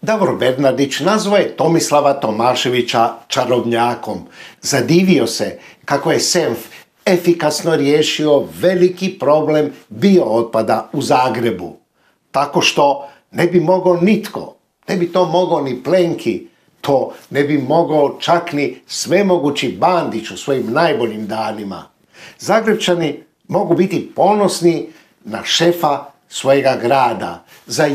Davor Bernardić nazvao je Tomislava Tomaševića čarobnjakom. Zadivio se kako je Senf efikasno riješio veliki problem biootpada u Zagrebu. Tako što ne bi mogao nitko, ne bi to mogao ni Plenki, to ne bi mogao čak ni svemogući Bandić u svojim najboljim danima. Zagrebčani mogu biti ponosni na šefa svojega grada. Za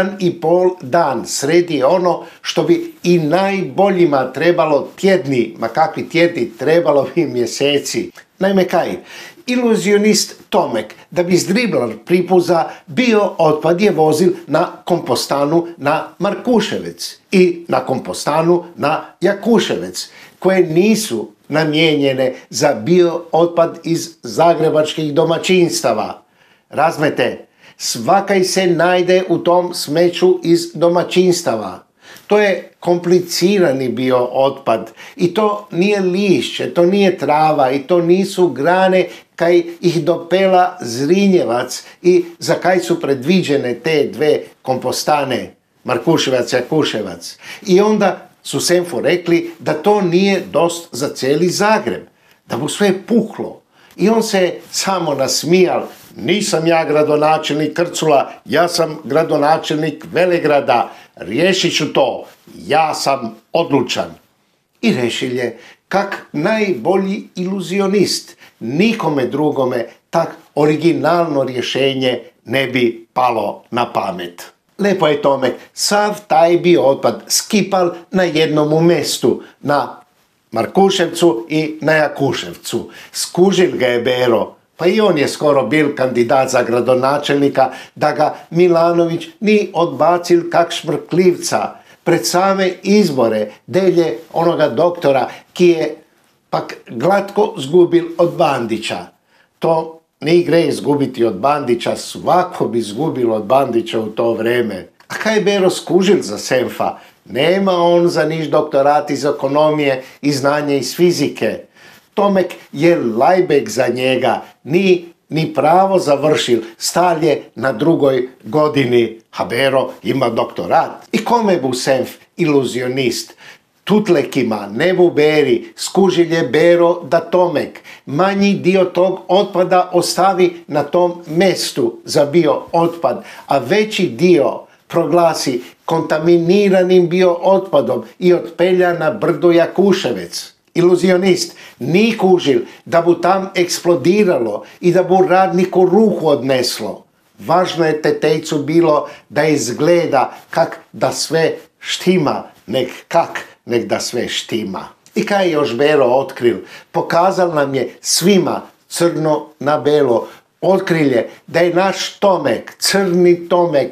1,5 dan sredi ono što bi i najboljima trebalo tjedni, ma kakvi tjedni, trebalo bi mjeseci. Naime kaj, iluzionist Tomek, da bi zdriblar pripuza, bio otpad je vozil na kompostanu na Markuševec i na kompostanu na Jakuševec, koje nisu namijenjene za bio otpad iz zagrebačkih domaćinstava. Razmete, svakaj se najde u tom smeću iz domaćinstava. To je komplicirani bio otpad i to nije lišće, to nije trava i to nisu grane kaj ih dopela Zrinjevac i za kaj su predviđene te dve kompostane, Markuševac i Jakuševac. I onda su Senfu rekli da to nije dost za cijeli Zagreb, da mu sve puklo. I on se samo nasmijal, nisam ja gradonačelnik Krcula, ja sam gradonačelnik Velegrada, riješit ću to, ja sam odlučan. I rešil je, kak najbolji iluzionist, nikome drugome tak originalno rješenje ne bi palo na pamet. Lepo je Tomek, sav taj bio otpad skipal na jednomu mestu, na Markuševcu i na Jakuševcu. Skužil ga je Bero, pa i on je skoro bil kandidat za gradonačelnika, da ga Milanović ni odbacil kak šmrklivca pred same izbore, delje onoga doktora, ki je pak glatko zgubil od Bandića. To ne gre izgubiti od Bandića, svako bi izgubil od Bandića u to vreme. A kaj je Bero skužil za Senfa? Nema on za niš doktorat iz ekonomije i znanje iz fizike. Tomek je lajbek za njega, ni pravo završil, stal je na 2. godini, a Bero ima doktorat. I kome bu Senf iluzionist? Tutlekima, ne bu Beri, skužil je Bero da Tomek manji dio tog otpada ostavi na tom mestu za bio otpad, a veći dio proglasi kontaminiranim bio otpadom i otpelja na brdo Jakuševec. Iluzionist ni kužil da bu tam eksplodiralo i da bu radniku ruku odneslo. Važno je tetejcu bilo da izgleda kak da sve štima, nek da sve štima. I kaj je još Bero otkril? Pokazal nam je svima crno na belo, otkrilje da je naš Tomek, crni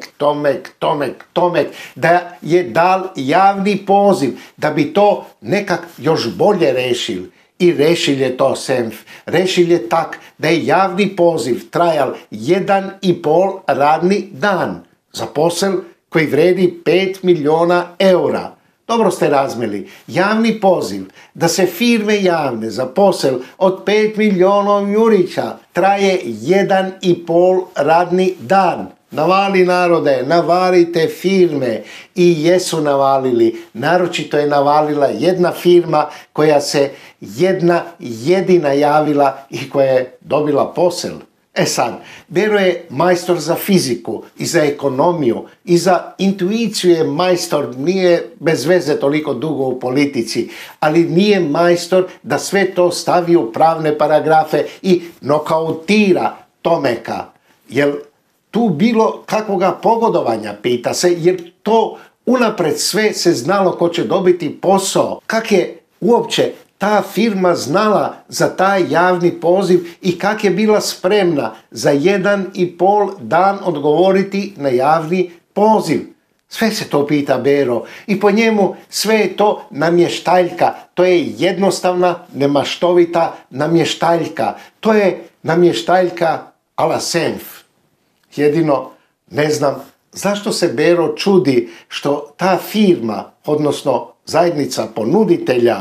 Tomek, da je dal javni poziv da bi to nekak još bolje rešil. I rešil je to Senf. Rešil je tak da je javni poziv trajal 1,5 radni dan za posel koji vredi 5 miliona eura. Dobro ste razmeli, javni poziv da se firme javne za posel od 5 milijona jurića traje 1,5 radni dan. Navali narode, navalite firme i jesu navalili. Naročito je navalila jedna firma koja se jedna jedina javila i koja je dobila posel. E sad, Bero je majstor za fiziku i za ekonomiju i za intuiciju je majstor, nije bez veze toliko dugo u politici, ali nije majstor da sve to stavi u pravne paragrafe i nokautira Tomeka. Jel tu bilo kakvoga pogodovanja, pita se, jer to unapred sve se znalo ko će dobiti posao. Kak je uopće ta firma znala za taj javni poziv i kak je bila spremna za 1,5 dan odgovoriti na javni poziv? Sve se to pita Bero i po njemu sve je to namještaljka. To je jednostavna, nemaštovita namještaljka. To je namještaljka a la Senf. Jedino ne znam zašto se Bero čudi što ta firma, odnosno zajednica ponuditelja,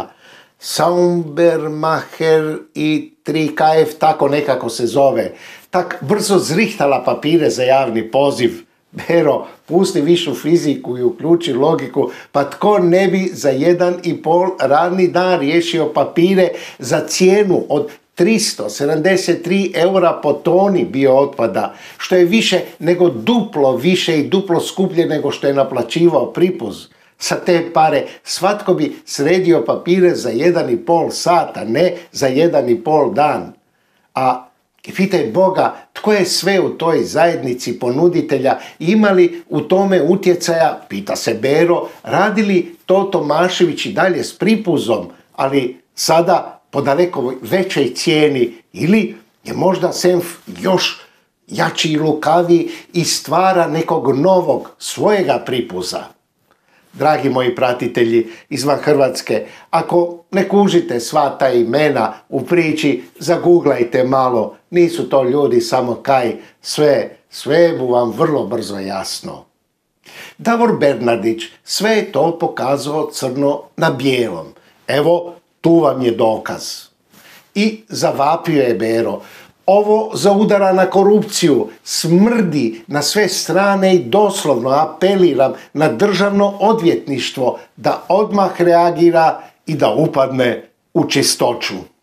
Saumbermacher i 3KF, tako nekako se zove, tak brzo zrihtala papire za javni poziv. Bero, pusti višu fiziku i uključi logiku, pa tko ne bi za 1,5 radni dan riješio papire za cijenu od 373 eura po toni biootpada, što je više nego duplo više i duplo skuplje nego što je naplaćivao Pripuz. Sa te pare svatko bi sredio papire za 1,5 sata, ne za 1,5 dan. A pitaj Boga, tko je sve u toj zajednici ponuditelja, imali u tome utjecaja, pita se Bero, radili to Tomašević i dalje s Pripuzom, ali sada po daleko većoj cijeni, ili je možda Senf još jači i lukaviji i stvara nekog novog, svojega Pripuza. Dragi moji pratitelji izvan Hrvatske, ako ne kužite sva ta imena u priči, zaguglajte malo, nisu to ljudi samo kaj, sve bu vam vrlo brzo jasno. Davor Bernardić sve je to pokazao crno na bijelom. Evo, tu vam je dokaz. I zavapio je Bero. Ovo zaudara na korupciju, smrdi na sve strane i doslovno apeliram na državno odvjetništvo da odmah reagira i da upadne u čistoću.